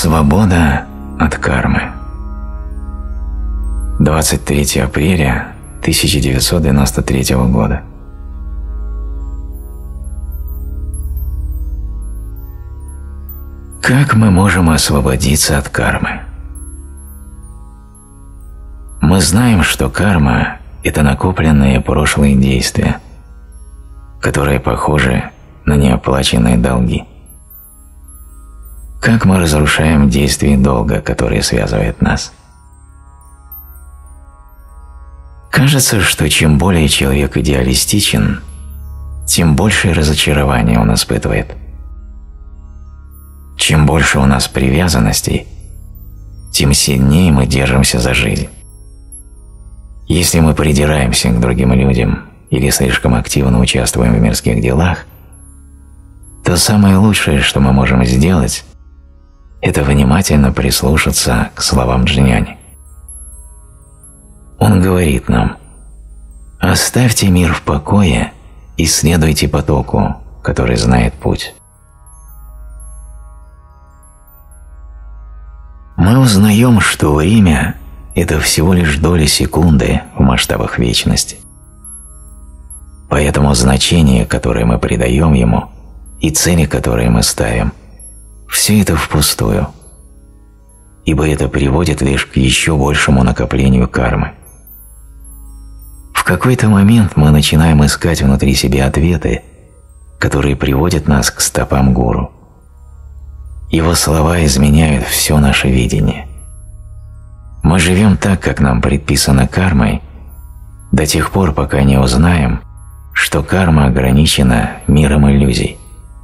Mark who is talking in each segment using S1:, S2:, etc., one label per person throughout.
S1: Свобода от кармы. 23 апреля 1993 года. Как мы можем освободиться от кармы? Мы знаем, что карма – это накопленные прошлые действия, которые похожи на неоплаченные долги. Как мы разрушаем действие долга, которое связывает нас? Кажется, что чем более человек идеалистичен, тем большее разочарование он испытывает. Чем больше у нас привязанностей, тем сильнее мы держимся за жизнь. Если мы придираемся к другим людям или слишком активно участвуем в мирских делах, то самое лучшее, что мы можем сделать, это внимательно прислушаться к словам Джняни. Он говорит нам: «Оставьте мир в покое и следуйте потоку, который знает путь». Мы узнаем, что время – это всего лишь доля секунды в масштабах вечности. Поэтому значение, которое мы придаем ему, и цели, которые мы ставим – все это впустую, ибо это приводит лишь к еще большему накоплению кармы. В какой-то момент мы начинаем искать внутри себя ответы, которые приводят нас к стопам гуру. Его слова изменяют все наше видение. Мы живем так, как нам предписано кармой, до тех пор, пока не узнаем, что карма ограничена миром иллюзий.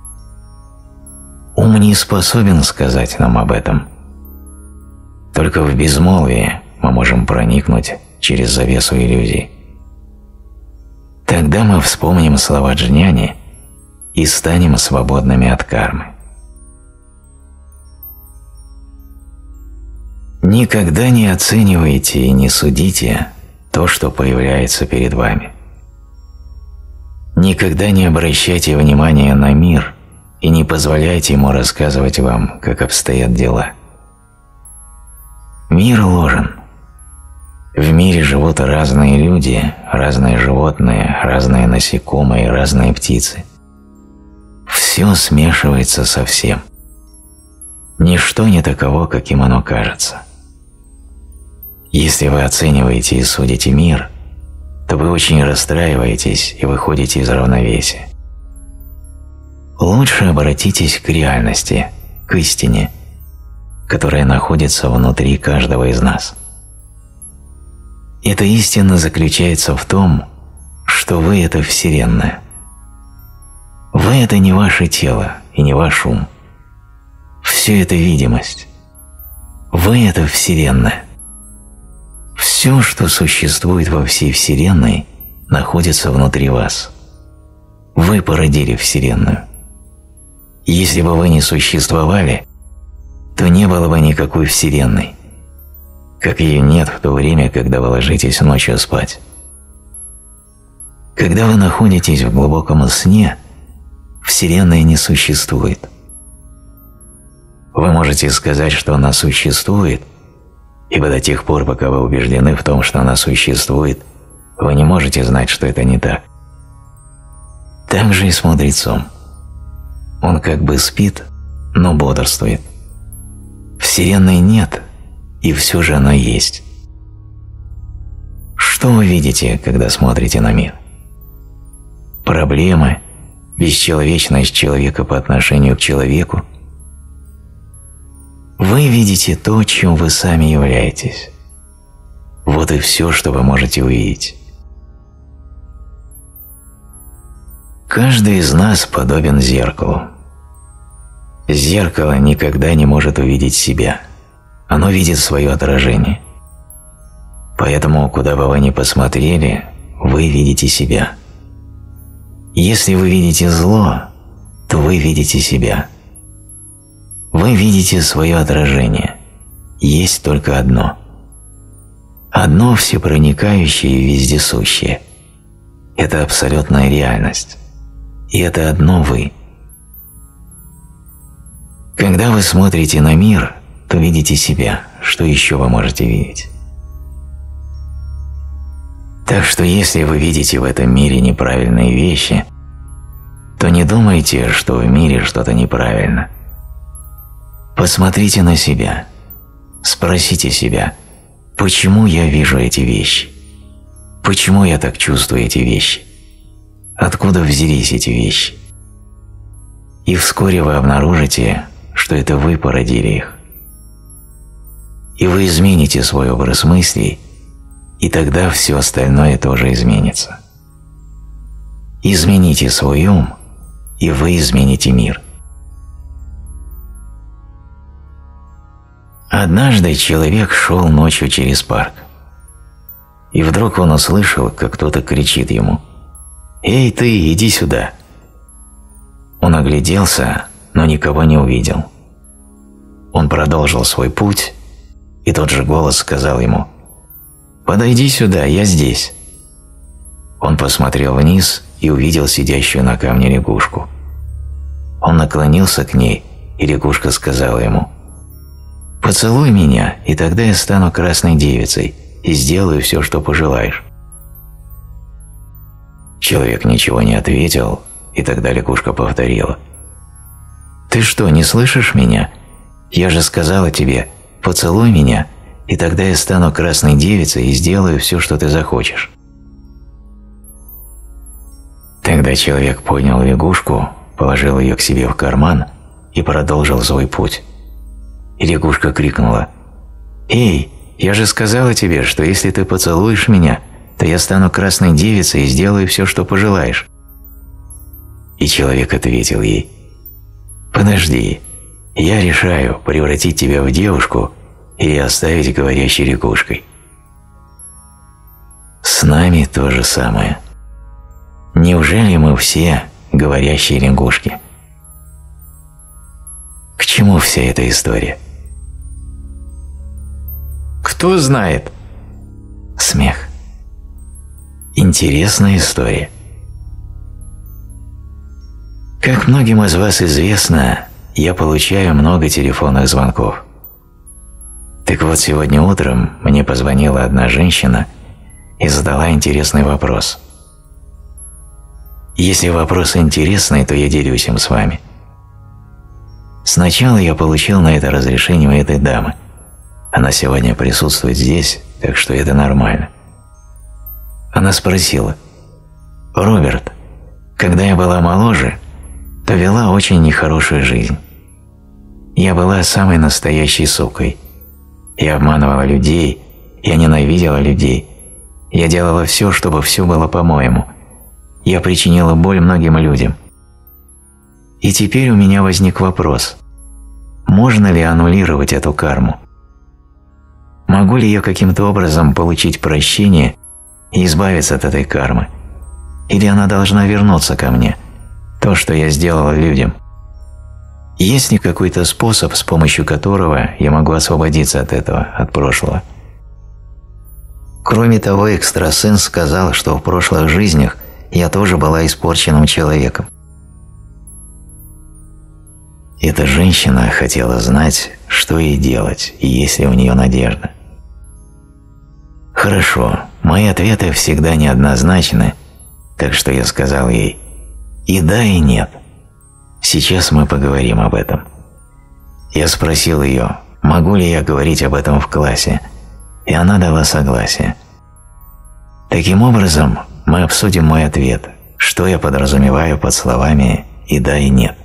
S1: Ум не способен сказать нам об этом. Только в безмолвии мы можем проникнуть через завесу иллюзий. Тогда мы вспомним слова Джняни и станем свободными от кармы. Никогда не оценивайте и не судите то, что появляется перед вами. Никогда не обращайте внимания на мир и не позволяйте ему рассказывать вам, как обстоят дела. Мир ложен. В мире живут разные люди, разные животные, разные насекомые, разные птицы. Все смешивается со всем. Ничто не таково, каким оно кажется. Если вы оцениваете и судите мир, то вы очень расстраиваетесь и выходите из равновесия. Лучше обратитесь к реальности, к истине, которая находится внутри каждого из нас. Эта истина заключается в том, что вы – это Вселенная. Вы – это не ваше тело и не ваш ум. Все это видимость. Вы – это Вселенная. Все, что существует во всей Вселенной, находится внутри вас. Вы породили Вселенную. Если бы вы не существовали, то не было бы никакой Вселенной, как ее нет в то время, когда вы ложитесь ночью спать. Когда вы находитесь в глубоком сне, Вселенная не существует. Вы можете сказать, что она существует, ибо до тех пор, пока вы убеждены в том, что она существует, вы не можете знать, что это не так. Так же и с мудрецом. Он как бы спит, но бодрствует. Вселенной нет, и все же она есть. Что вы видите, когда смотрите на мир? Проблемы, бесчеловечность человека по отношению к человеку? Вы видите то, чем вы сами являетесь. Вот и все, что вы можете увидеть. Каждый из нас подобен зеркалу. Зеркало никогда не может увидеть себя. Оно видит свое отражение. Поэтому, куда бы вы ни посмотрели, вы видите себя. Если вы видите зло, то вы видите себя. Вы видите свое отражение. Есть только одно. Одно всепроникающее и вездесущее. Это абсолютная реальность. И это одно вы. Когда вы смотрите на мир, то видите себя, что еще вы можете видеть. Так что если вы видите в этом мире неправильные вещи, то не думайте, что в мире что-то неправильно. Посмотрите на себя, спросите себя, почему я вижу эти вещи, почему я так чувствую эти вещи, откуда взялись эти вещи. И вскоре вы обнаружите, что это вы породили их. И вы измените свой образ мыслей, и тогда все остальное тоже изменится. Измените свой ум, и вы измените мир. Однажды человек шел ночью через парк, и вдруг он услышал, как кто-то кричит ему: «Эй, ты, иди сюда!» Он огляделся, но никого не увидел. Он продолжил свой путь, и тот же голос сказал ему: «Подойди сюда, я здесь». Он посмотрел вниз и увидел сидящую на камне лягушку. Он наклонился к ней, и лягушка сказала ему: «Поцелуй меня, и тогда я стану красной девицей и сделаю все, что пожелаешь». Человек ничего не ответил, и тогда лягушка повторила: «Ты что, не слышишь меня? Я же сказала тебе: поцелуй меня, и тогда я стану красной девицей и сделаю все, что ты захочешь». Тогда человек поднял лягушку, положил ее к себе в карман и продолжил свой путь. И лягушка крикнула: «Эй, я же сказала тебе, что если ты поцелуешь меня, то я стану красной девицей и сделаю все, что пожелаешь». И человек ответил ей: «Подожди, я решаю, превратить тебя в девушку или оставить говорящей лягушкой». С нами то же самое. Неужели мы все говорящие лягушки? К чему вся эта история? Кто знает? Смех. Интересная история. Как многим из вас известно, я получаю много телефонных звонков. Так вот, сегодня утром мне позвонила одна женщина и задала интересный вопрос. Если вопрос интересный, то я делюсь им с вами. Сначала я получил на это разрешение у этой дамы. Она сегодня присутствует здесь, так что это нормально. Она спросила: «Роберт, когда я была моложе, то вела очень нехорошую жизнь. Я была самой настоящей сукой. Я обманывала людей, я ненавидела людей, я делала все, чтобы все было по-моему. Я причинила боль многим людям. И теперь у меня возник вопрос: можно ли аннулировать эту карму? Могу ли я каким-то образом получить прощение и избавиться от этой кармы? Или она должна вернуться ко мне, то, что я сделала людям? Есть ли какой-то способ, с помощью которого я могу освободиться от этого, от прошлого?» Кроме того, экстрасенс сказал, что в прошлых жизнях я тоже была испорченным человеком. Эта женщина хотела знать, что ей делать, и есть ли у нее надежда. Хорошо, мои ответы всегда неоднозначны, так что я сказал ей и да, и нет. Сейчас мы поговорим об этом. Я спросил ее, могу ли я говорить об этом в классе, и она дала согласие. Таким образом, мы обсудим мой ответ, что я подразумеваю под словами «и да, и нет».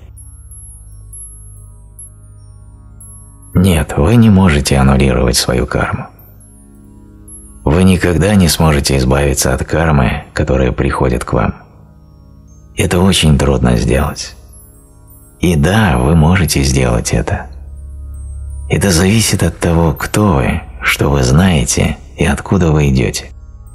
S1: Нет, вы не можете аннулировать свою карму. Вы никогда не сможете избавиться от кармы, которая приходит к вам. Это очень трудно сделать. И да, вы можете сделать это. Это зависит от того, кто вы, что вы знаете и откуда вы идете.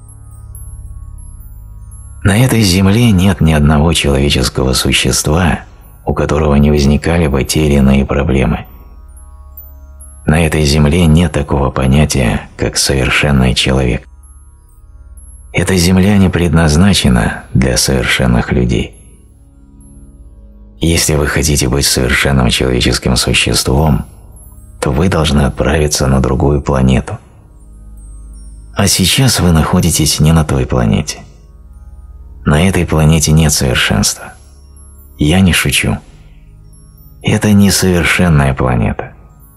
S1: На этой земле нет ни одного человеческого существа, у которого не возникали бы те или иные проблемы. На этой земле нет такого понятия, как совершенный человек. Эта земля не предназначена для совершенных людей. Если вы хотите быть совершенным человеческим существом, то вы должны отправиться на другую планету. А сейчас вы находитесь не на той планете. На этой планете нет совершенства. Я не шучу. Это несовершенная планета.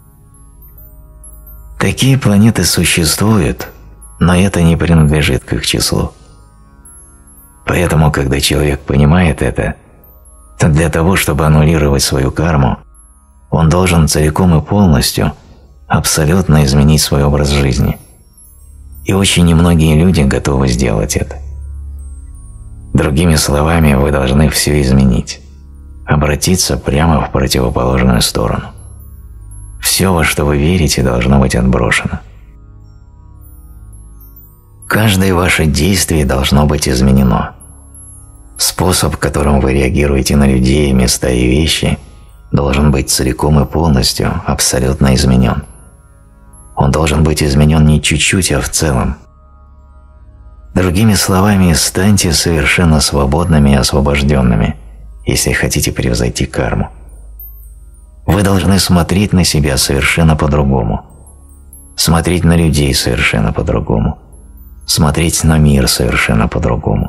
S1: Такие планеты существуют, но это не принадлежит к их числу. Поэтому, когда человек понимает это, то для того, чтобы аннулировать свою карму, он должен целиком и полностью, абсолютно изменить свой образ жизни. И очень немногие люди готовы сделать это. Другими словами, вы должны все изменить, обратиться прямо в противоположную сторону. Все, во что вы верите, должно быть отброшено. Каждое ваше действие должно быть изменено. Способ, которым вы реагируете на людей, места и вещи, должен быть целиком и полностью, абсолютно изменен. Он должен быть изменен не чуть-чуть, а в целом. Другими словами, станьте совершенно свободными и освобожденными, если хотите превзойти карму. Вы должны смотреть на себя совершенно по-другому, смотреть на людей совершенно по-другому, смотреть на мир совершенно по-другому.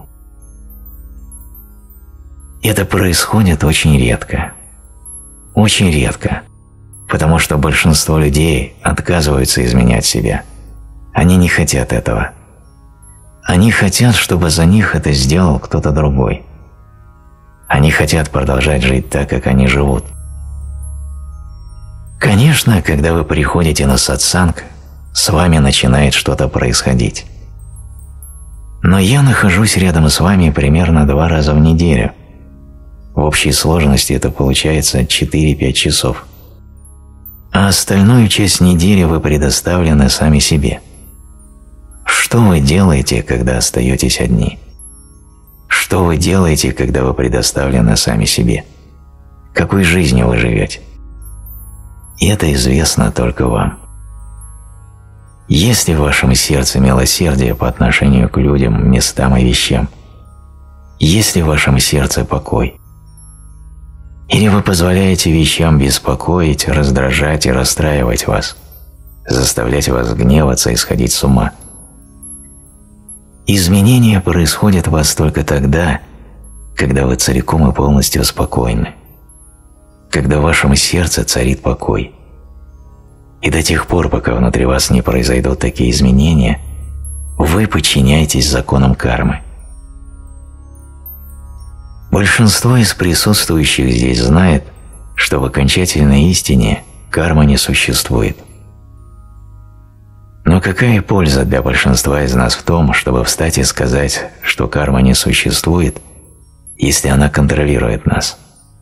S1: Это происходит очень редко. Очень редко, потому что большинство людей отказываются изменять себя. Они не хотят этого. Они хотят, чтобы за них это сделал кто-то другой. Они хотят продолжать жить так, как они живут. Конечно, когда вы приходите на сатсанг, с вами начинает что-то происходить. Но я нахожусь рядом с вами примерно 2 раза в неделю. В общей сложности это получается 4-5 часов. А остальную часть недели вы предоставлены сами себе. Что вы делаете, когда остаетесь одни? Что вы делаете, когда вы предоставлены сами себе? Какой жизнью вы живете? И это известно только вам. Есть ли в вашем сердце милосердие по отношению к людям, местам и вещам? Есть ли в вашем сердце покой? Или вы позволяете вещам беспокоить, раздражать и расстраивать вас, заставлять вас гневаться и сходить с ума? Изменения происходят в вас только тогда, когда вы целиком и полностью спокойны, когда в вашем сердце царит покой. И до тех пор, пока внутри вас не произойдут такие изменения, вы подчиняетесь законам кармы. Большинство из присутствующих здесь знает, что в окончательной истине карма не существует. Но какая польза для большинства из нас в том, чтобы встать и сказать, что карма не существует, если она контролирует нас?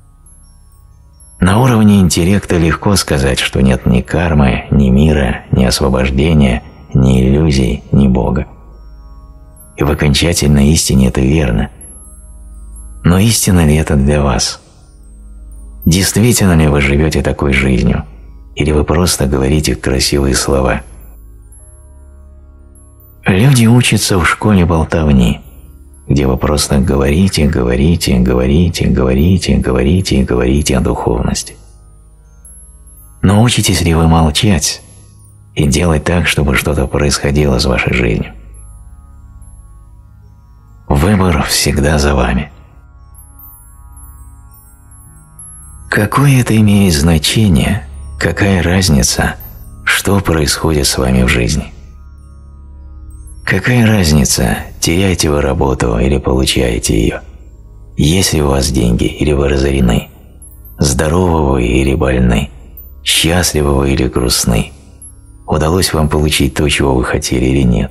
S1: На уровне интеллекта легко сказать, что нет ни кармы, ни мира, ни освобождения, ни иллюзий, ни Бога. И в окончательной истине это верно. Но истинно ли это для вас? Действительно ли вы живете такой жизнью? Или вы просто говорите красивые слова? Люди учатся в школе болтовни, где вы просто говорите, говорите, говорите, говорите, говорите и говорите о духовности. Но учитесь ли вы молчать и делать так, чтобы что-то происходило с вашей жизнью? Выбор всегда за вами. Какое это имеет значение, какая разница, что происходит с вами в жизни? Какая разница, теряете вы работу или получаете ее? Есть ли у вас деньги или вы разорены? Здоровы вы или больны? Счастливы вы или грустны? Удалось вам получить то, чего вы хотели или нет?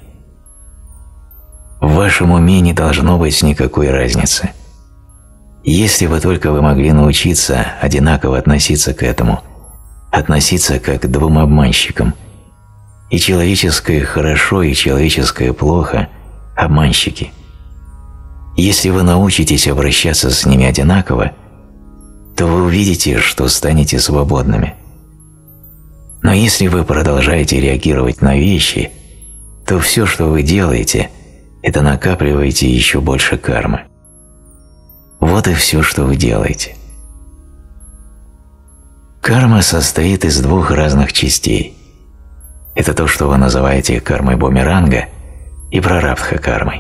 S1: В вашем уме не должно быть никакой разницы. Если бы только вы могли научиться одинаково относиться к этому, относиться как к 2 обманщикам, и человеческое хорошо, и человеческое плохо – обманщики. Если вы научитесь обращаться с ними одинаково, то вы увидите, что станете свободными. Но если вы продолжаете реагировать на вещи, то все, что вы делаете, это накапливаете еще больше кармы. Вот и все, что вы делаете. Карма состоит из двух разных частей. Это то, что вы называете кармой бумеранга и прарабдха-кармой.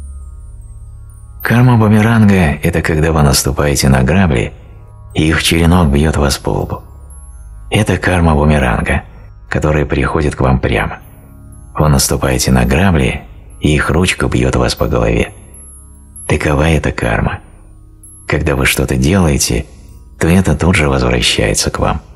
S1: Карма бумеранга – это когда вы наступаете на грабли, и их черенок бьет вас по лбу. Это карма бумеранга, которая приходит к вам прямо. Вы наступаете на грабли, и их ручка бьет вас по голове. Такова эта карма. Когда вы что-то делаете, то это тут же возвращается к вам.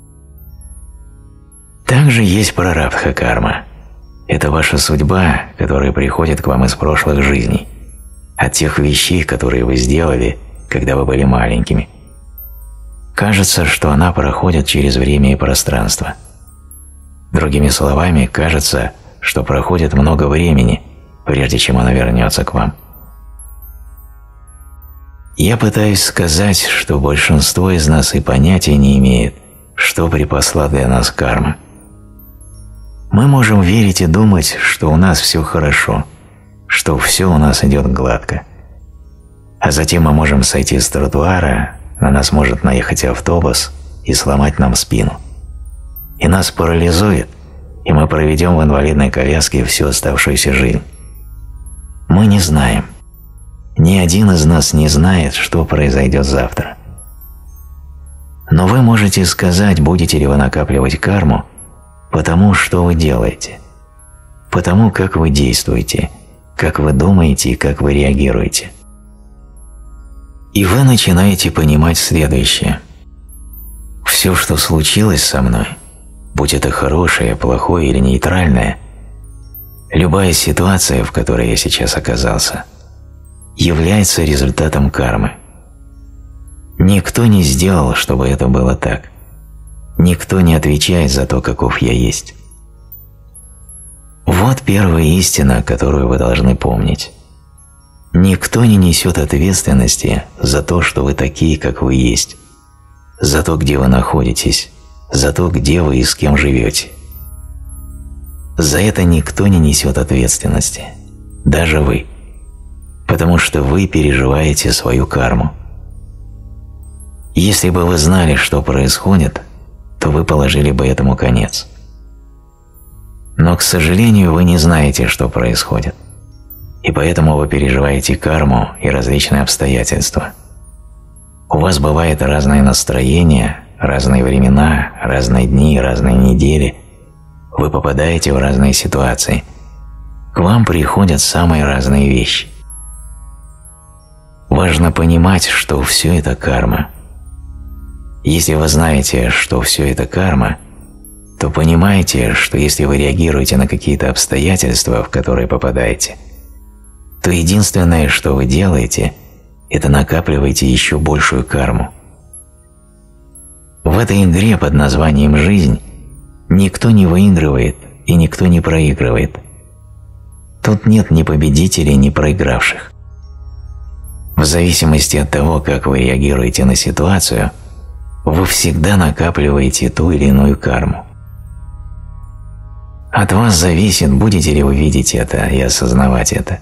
S1: Также есть прарабдха-карма. Это ваша судьба, которая приходит к вам из прошлых жизней, от тех вещей, которые вы сделали, когда вы были маленькими. Кажется, что она проходит через время и пространство. Другими словами, кажется, что проходит много времени, прежде чем она вернется к вам. Я пытаюсь сказать, что большинство из нас и понятия не имеет, что припасла для нас карма. Мы можем верить и думать, что у нас все хорошо, что все у нас идет гладко. А затем мы можем сойти с тротуара, на нас может наехать автобус и сломать нам спину. И нас парализует, и мы проведем в инвалидной коляске всю оставшуюся жизнь. Мы не знаем. Ни один из нас не знает, что произойдет завтра. Но вы можете сказать, будете ли вы накапливать карму, потому что вы делаете, потому как вы действуете, как вы думаете и как вы реагируете. И вы начинаете понимать следующее. Все, что случилось со мной, будь это хорошее, плохое или нейтральное, любая ситуация, в которой я сейчас оказался, является результатом кармы. Никто не сделал, чтобы это было так. Никто не отвечает за то, каков я есть. Вот первая истина, которую вы должны помнить. Никто не несет ответственности за то, что вы такие, как вы есть, за то, где вы находитесь, за то, где вы и с кем живете. За это никто не несет ответственности, даже вы, потому что вы переживаете свою карму. Если бы вы знали, что происходит, то вы положили бы этому конец. Но, к сожалению, вы не знаете, что происходит, и поэтому вы переживаете карму и различные обстоятельства. У вас бывает разное настроение, разные времена, разные дни, разные недели. Вы попадаете в разные ситуации. К вам приходят самые разные вещи. Важно понимать, что все это карма. Если вы знаете, что все это карма, то понимаете, что если вы реагируете на какие-то обстоятельства, в которые попадаете, то единственное, что вы делаете, это накапливаете еще большую карму. В этой игре под названием «Жизнь» никто не выигрывает и никто не проигрывает. Тут нет ни победителей, ни проигравших. В зависимости от того, как вы реагируете на ситуацию, вы всегда накапливаете ту или иную карму. От вас зависит, будете ли вы видеть это и осознавать это.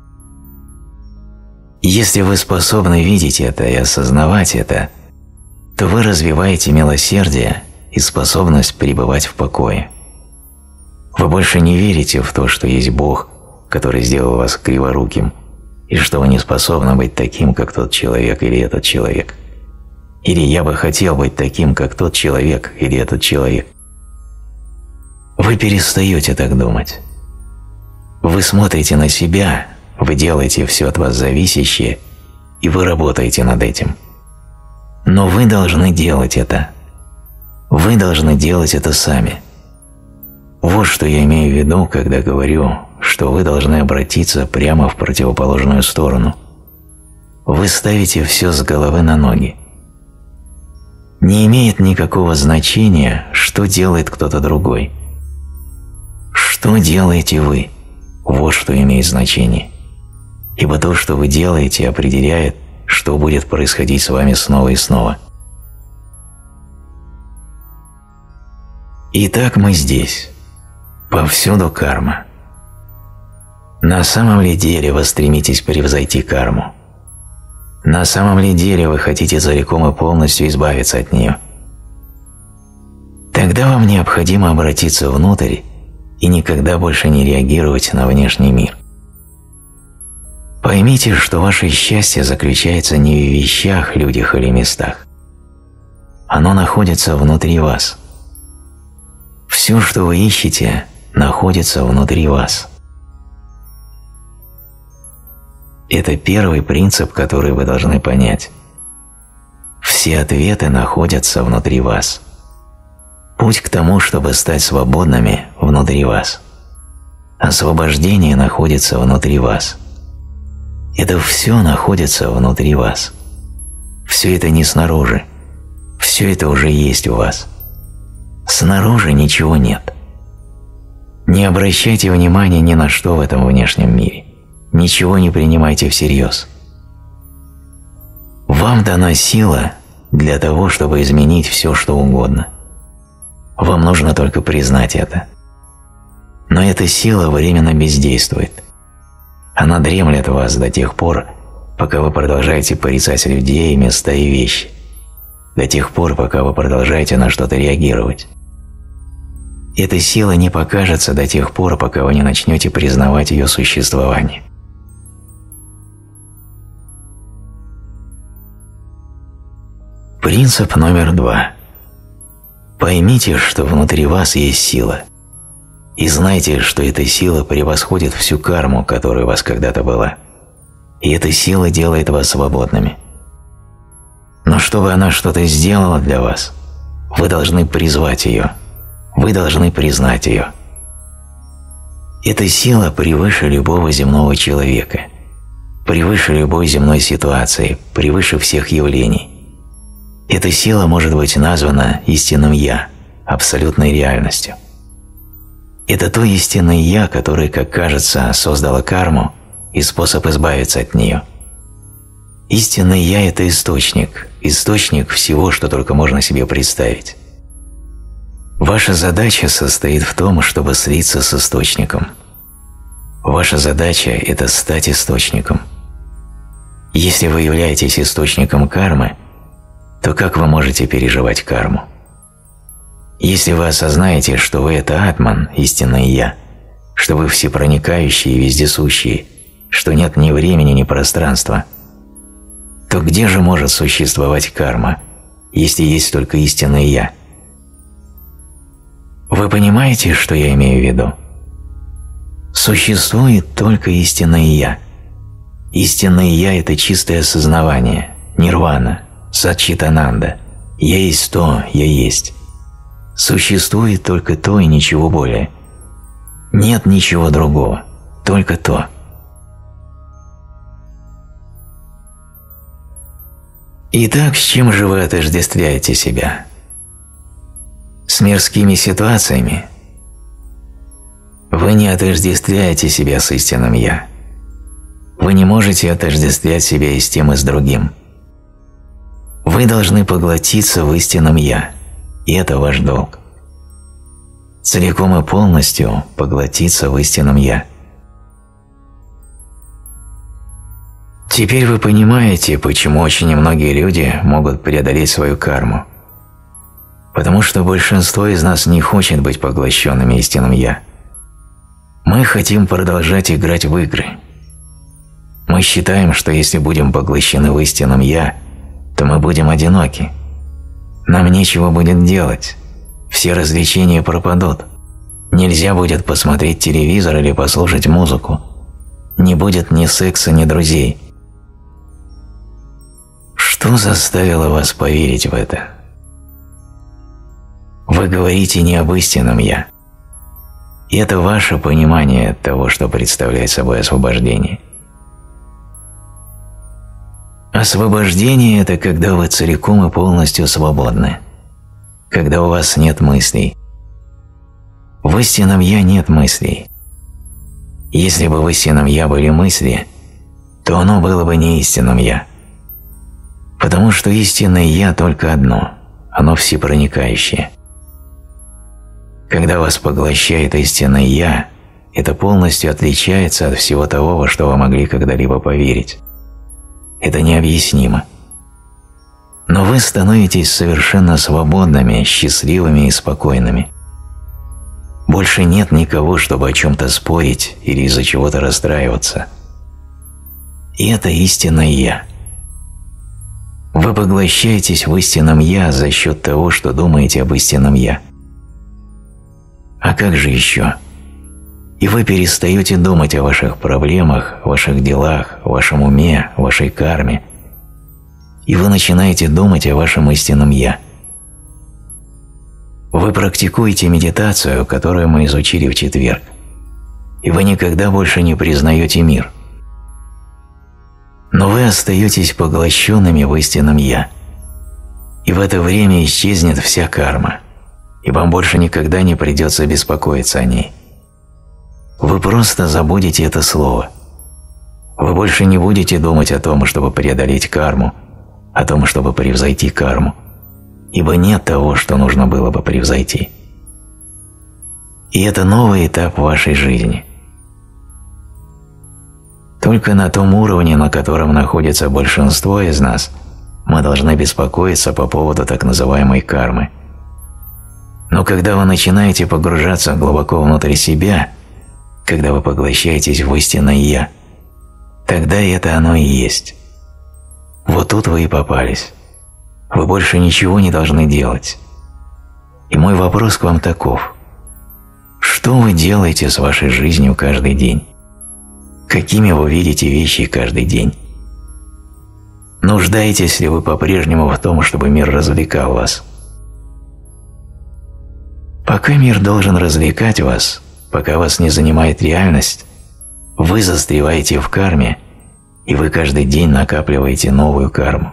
S1: Если вы способны видеть это и осознавать это, то вы развиваете милосердие и способность пребывать в покое. Вы больше не верите в то, что есть Бог, который сделал вас криворуким, и что вы не способны быть таким, как тот человек или этот человек. Или я бы хотел быть таким, как тот человек или этот человек. Вы перестаете так думать. Вы смотрите на себя, вы делаете все от вас зависящее, и вы работаете над этим. Но вы должны делать это. Вы должны делать это сами. Вот что я имею в виду, когда говорю, что вы должны обратиться прямо в противоположную сторону. Вы ставите все с головы на ноги. Не имеет никакого значения, что делает кто-то другой. Что делаете вы? Вот что имеет значение. Ибо то, что вы делаете, определяет, что будет происходить с вами снова и снова. Итак, мы здесь. Повсюду карма. На самом ли деле вы стремитесь превзойти карму? На самом ли деле вы хотите целиком и полностью избавиться от нее? Тогда вам необходимо обратиться внутрь и никогда больше не реагировать на внешний мир. Поймите, что ваше счастье заключается не в вещах, людях или местах. Оно находится внутри вас. Все, что вы ищете, находится внутри вас. Это первый принцип, который вы должны понять. Все ответы находятся внутри вас. Путь к тому, чтобы стать свободными, внутри вас. Освобождение находится внутри вас. Это все находится внутри вас. Все это не снаружи. Все это уже есть у вас. Снаружи ничего нет. Не обращайте внимания ни на что в этом внешнем мире. Ничего не принимайте всерьез. Вам дана сила для того, чтобы изменить все, что угодно. Вам нужно только признать это. Но эта сила временно бездействует. Она дремлет в вас до тех пор, пока вы продолжаете порицать людей, места и вещи. До тех пор, пока вы продолжаете на что-то реагировать. Эта сила не покажется до тех пор, пока вы не начнете признавать ее существование. Принцип номер 2. Поймите, что внутри вас есть сила. И знайте, что эта сила превосходит всю карму, которая у вас когда-то была. И эта сила делает вас свободными. Но чтобы она что-то сделала для вас, вы должны призвать ее. Вы должны признать ее. Эта сила превыше любого земного человека, превыше любой земной ситуации, превыше всех явлений. Эта сила может быть названа истинным «Я», абсолютной реальностью. Это то истинное «Я», которое, как кажется, создало карму и способ избавиться от нее. Истинное «Я» – это источник всего, что только можно себе представить. Ваша задача состоит в том, чтобы слиться с источником. Ваша задача – это стать источником. Если вы являетесь источником кармы, то как вы можете переживать карму? Если вы осознаете, что вы – это Атман, истинное «Я», что вы всепроникающие и вездесущие, что нет ни времени, ни пространства, то где же может существовать карма, если есть только истинное «Я»? Вы понимаете, что я имею в виду? Существует только истинное «Я». Истинное «Я» – это чистое осознавание, нирвана, садчитананда. Я есть то, я есть. Существует только то и ничего более. Нет ничего другого, только то. Итак, с чем же вы отождествляете себя? С мирскими ситуациями? Вы не отождествляете себя с истинным «Я». Вы не можете отождествлять себя и с тем, и с другим. Вы должны поглотиться в истинном «Я», и это ваш долг. Целиком и полностью поглотиться в истинном «Я». Теперь вы понимаете, почему очень многие люди могут преодолеть свою карму. Потому что большинство из нас не хочет быть поглощенными истинным «Я». Мы хотим продолжать играть в игры. Мы считаем, что если будем поглощены в истинном «Я», то мы будем одиноки. Нам нечего будет делать. Все развлечения пропадут. Нельзя будет посмотреть телевизор или послушать музыку. Не будет ни секса, ни друзей. Что заставило вас поверить в это? Вы говорите не об истинном «Я». И это ваше понимание того, что представляет собой освобождение. Освобождение – это когда вы целиком и полностью свободны, когда у вас нет мыслей. В истинном «Я» нет мыслей. Если бы в истинном «Я» были мысли, то оно было бы не истинным «Я». Потому что истинное «Я» только одно – оно всепроникающее. Когда вас поглощает истинное «Я», это полностью отличается от всего того, во что вы могли когда-либо поверить. Это необъяснимо. Но вы становитесь совершенно свободными, счастливыми и спокойными. Больше нет никого, чтобы о чем-то спорить или из-за чего-то расстраиваться. И это истинное «Я». Вы поглощаетесь в истинном «Я» за счет того, что думаете об истинном «Я». А как же еще? И вы перестаете думать о ваших проблемах, ваших делах, вашем уме, вашей карме. И вы начинаете думать о вашем истинном «Я». Вы практикуете медитацию, которую мы изучили в четверг, и вы никогда больше не признаете мир. Но вы остаетесь поглощенными в истинном «Я». И в это время исчезнет вся карма, и вам больше никогда не придется беспокоиться о ней. Вы просто забудете это слово. Вы больше не будете думать о том, чтобы преодолеть карму, о том, чтобы превзойти карму, ибо нет того, что нужно было бы превзойти. И это новый этап вашей жизни. Только на том уровне, на котором находится большинство из нас, мы должны беспокоиться по поводу так называемой кармы. Но когда вы начинаете погружаться глубоко внутрь себя, когда вы поглощаетесь в истинное «Я», тогда это оно и есть. Вот тут вы и попались. Вы больше ничего не должны делать. И мой вопрос к вам таков. Что вы делаете с вашей жизнью каждый день? Какими вы видите вещи каждый день? Нуждаетесь ли вы по-прежнему в том, чтобы мир развлекал вас? Пока мир должен развлекать вас, пока вас не занимает реальность, вы застреваете в карме, и вы каждый день накапливаете новую карму.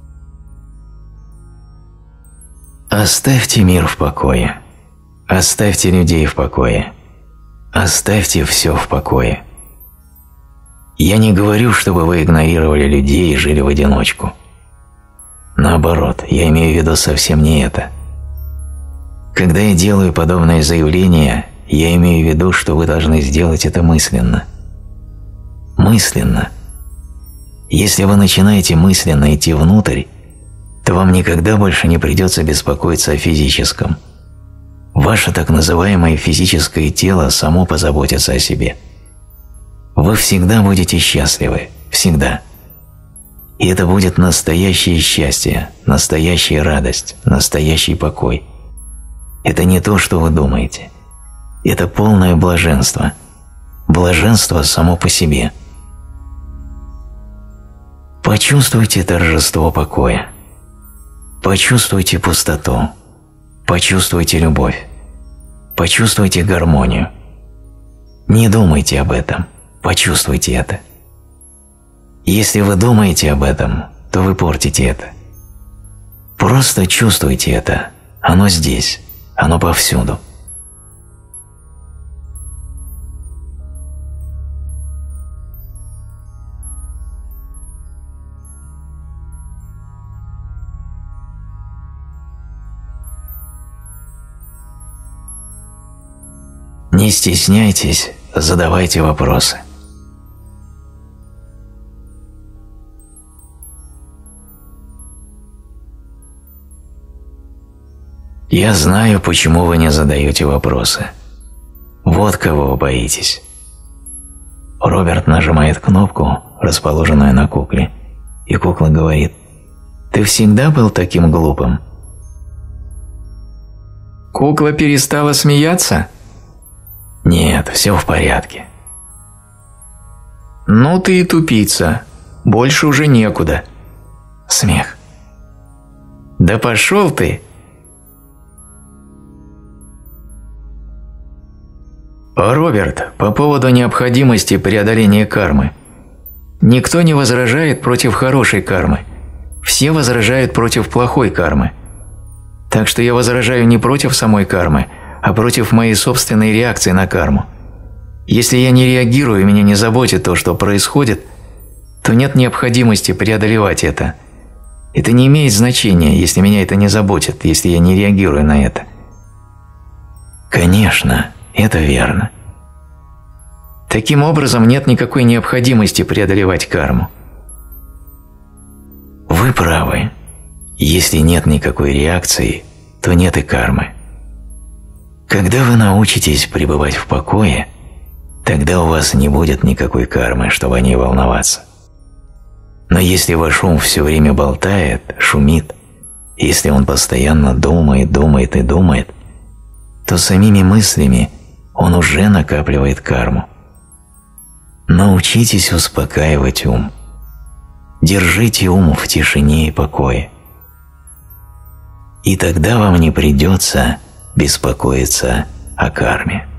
S1: Оставьте мир в покое. Оставьте людей в покое. Оставьте все в покое. Я не говорю, чтобы вы игнорировали людей и жили в одиночку. Наоборот, я имею в виду совсем не это. Когда я делаю подобное заявление, я имею в виду, что вы должны сделать это мысленно. Мысленно. Если вы начинаете мысленно идти внутрь, то вам никогда больше не придется беспокоиться о физическом. Ваше так называемое физическое тело само позаботится о себе. Вы всегда будете счастливы, всегда. И это будет настоящее счастье, настоящая радость, настоящий покой. Это не то, что вы думаете. Это полное блаженство. Блаженство само по себе. Почувствуйте торжество покоя. Почувствуйте пустоту. Почувствуйте любовь. Почувствуйте гармонию. Не думайте об этом. Почувствуйте это. Если вы думаете об этом, то вы портите это. Просто чувствуйте это. Оно здесь. Оно повсюду. Не стесняйтесь, задавайте вопросы. Я знаю, почему вы не задаете вопросы. Вот кого вы боитесь. Роберт нажимает кнопку, расположенную на кукле, и кукла говорит: «Ты всегда был таким глупым?»
S2: Кукла перестала смеяться?
S1: Нет, все в порядке.
S2: Ну ты и тупица. Больше уже некуда.
S1: Смех.
S2: Да пошел ты! Роберт, по поводу необходимости преодоления кармы. Никто не возражает против хорошей кармы. Все возражают против плохой кармы. Так что я возражаю не против самой кармы, а против моей собственной реакции на карму. Если я не реагирую и меня не заботит то, что происходит, то нет необходимости преодолевать это. Это не имеет значения, если меня это не заботит, если я не реагирую на это.
S1: Конечно, это верно.
S2: Таким образом, нет никакой необходимости преодолевать карму.
S1: Вы правы. Если нет никакой реакции, то нет и кармы. Когда вы научитесь пребывать в покое, тогда у вас не будет никакой кармы, чтобы о ней волноваться. Но если ваш ум все время болтает, шумит, если он постоянно думает, думает и думает, то самими мыслями он уже накапливает карму. Научитесь успокаивать ум. Держите ум в тишине и покое. И тогда вам не придется беспокоиться о карме.